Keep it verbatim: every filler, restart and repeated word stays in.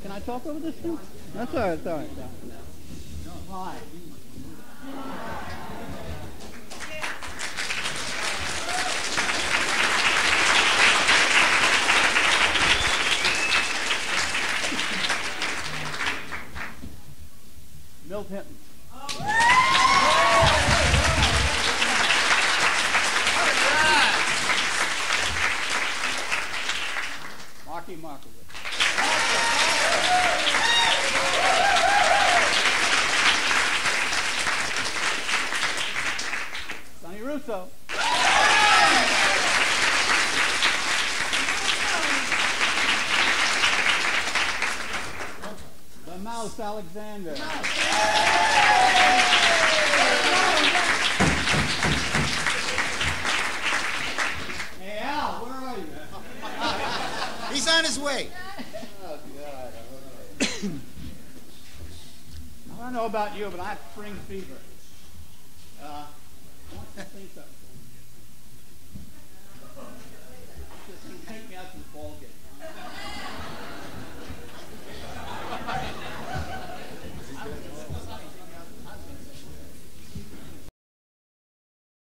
Can I talk over this thing? That's all right. That's all right. Hi. Milt Hinton. Marky Markowitz. Sonny Russo. The Mouse Alexander. Hey Al, where are you? He's on his way. Oh, God. I don't know about you, but I have spring fever. Uh, I want to say something.